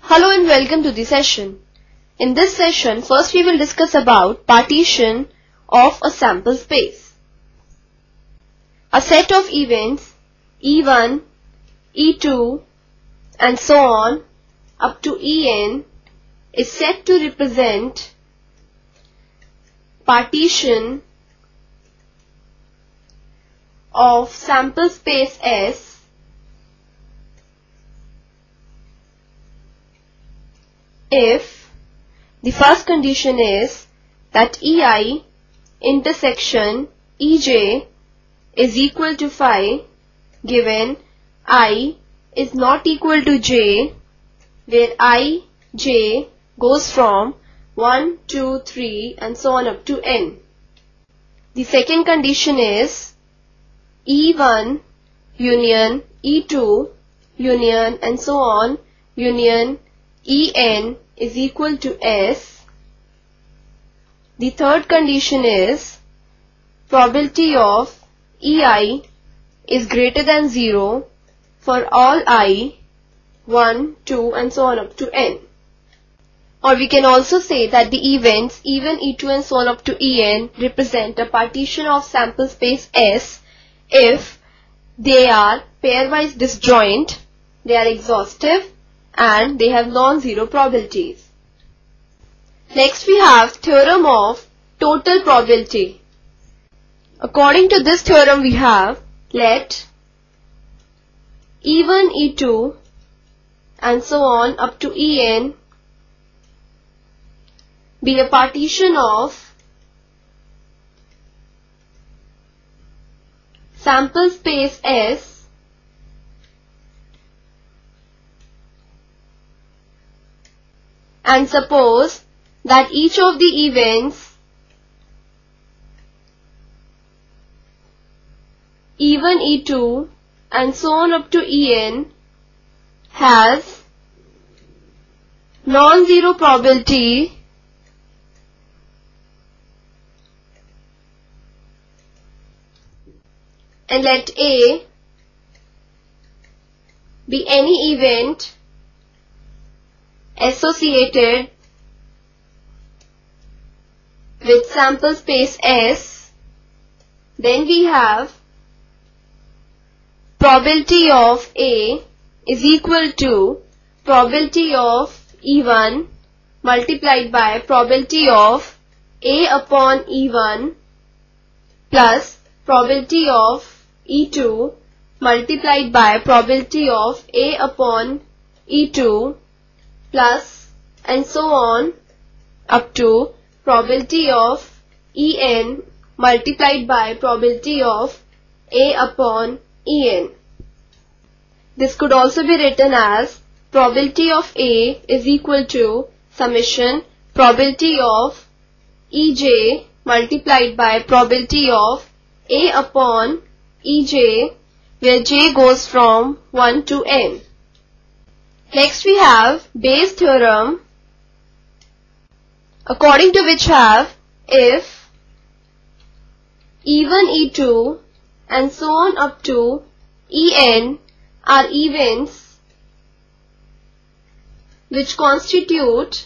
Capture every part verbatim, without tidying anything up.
Hello and welcome to the session. In this session, first we will discuss about partition of a sample space. A set of events E one, E two and so on up to En is said to represent partition of sample space S if the first condition is that Ei intersection Ej is equal to phi given I is not equal to j, where I, j goes from one, two, three and so on up to n. The second condition is E one union E two union and so on union En is equal to S. The third condition is probability of Ei is greater than zero for all I, one, two and so on up to n. Or we can also say that the events E one, E two and so on up to En represent a partition of sample space S if they are pairwise disjoint, they are exhaustive and they have non-zero probabilities. Next we have theorem of total probability. According to this theorem we have, let E one, E two and so on up to En be a partition of sample space S and suppose that each of the events E one, E two and so on up to En has non-zero probability and let A be any event associated with sample space S, then we have probability of A is equal to probability of E one multiplied by probability of A upon E one plus probability of E two multiplied by probability of A upon E two plus and so on up to probability of En multiplied by probability of A upon En. This could also be written as probability of A is equal to summation probability of Ej multiplied by probability of A upon Ej, where j goes from one to n. Next we have Bayes theorem, according to which have if E one, E two and so on up to En are events which constitute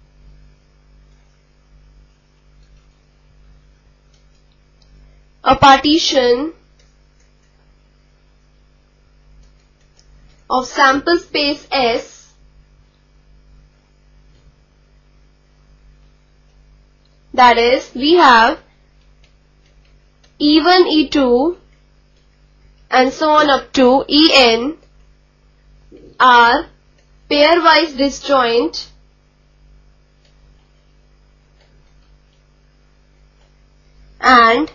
a partition of sample space S, that is, we have E one, E two and so on up to En are pairwise disjoint and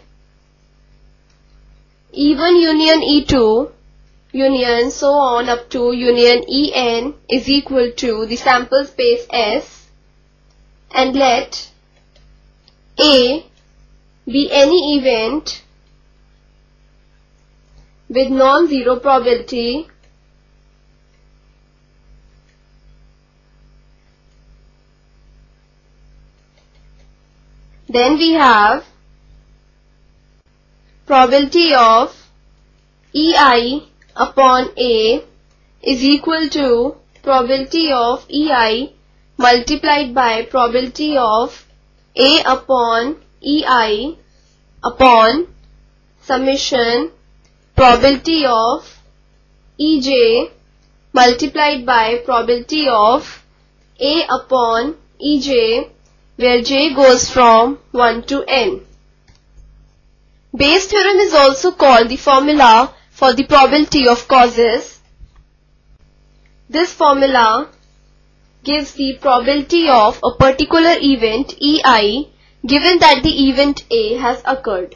E one union E two union so on up to union En is equal to the sample space S, and let A be any event with non-zero probability then we have probability of Ei upon A is equal to probability of Ei multiplied by probability of A upon Ei upon summation probability of Ej multiplied by probability of A upon Ej, where j goes from one to n. Bayes' theorem is also called the formula for the probability of causes. This formula gives the probability of a particular event Ei given that the event A has occurred.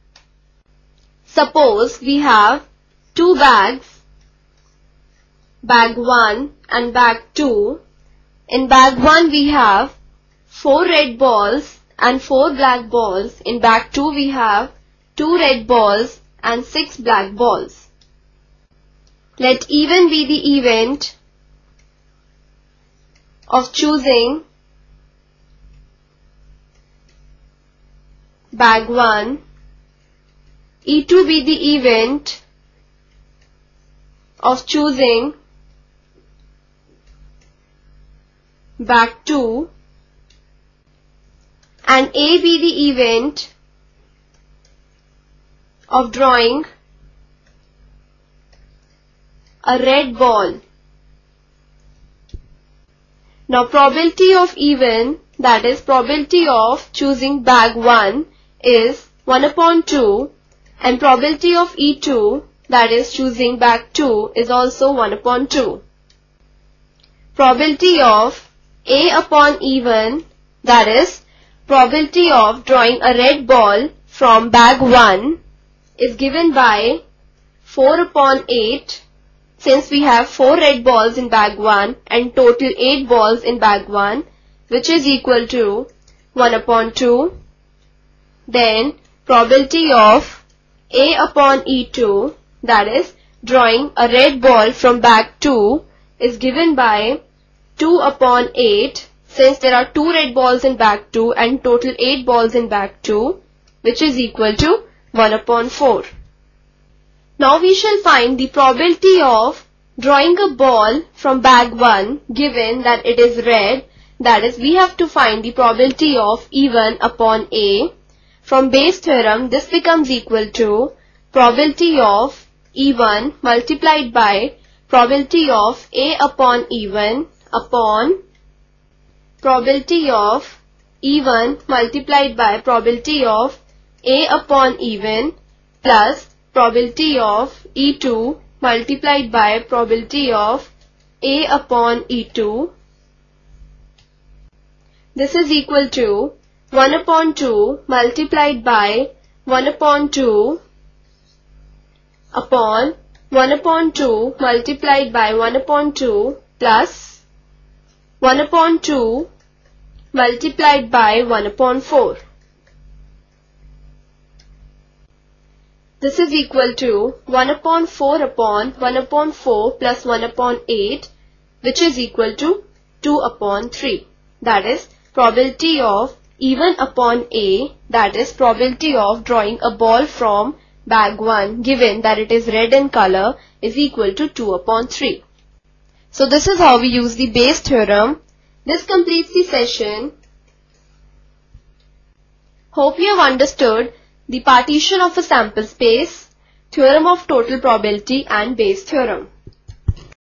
Suppose we have two bags, bag one and bag two. In bag one we have four red balls and four black balls. In bag two we have two red balls and six black balls. Let even be the event of choosing bag one, E two be the event of choosing bag two, and A be the event of drawing a red ball. Now probability of even, that is probability of choosing bag one, is one upon two, and probability of E two, that is choosing bag two, is also one upon two. Probability of A upon even, that is probability of drawing a red ball from bag one, is given by four upon eight, since we have four red balls in bag one and total eight balls in bag one, which is equal to one upon two. Then probability of A upon E two, that is drawing a red ball from bag two, is given by two upon eight, since there are two red balls in bag two and total eight balls in bag two, which is equal to one upon four. Now we shall find the probability of drawing a ball from bag one given that it is red, that is we have to find the probability of even upon A. From Bayes' theorem, this becomes equal to probability of even multiplied by probability of A upon even upon probability of even multiplied by probability of A upon even plus probability of E two multiplied by probability of A upon E two. This is equal to one upon two multiplied by one upon two upon one upon two multiplied by one upon two plus one upon two multiplied by one upon four. This is equal to one upon four upon one upon four plus one upon eight, which is equal to two upon three. That is probability of even upon A, that is probability of drawing a ball from bag one given that it is red in color, is equal to two upon three. So this is how we use the Bayes' theorem. This completes the session. Hope you have understood the partition of a sample space, theorem of total probability and Bayes' theorem.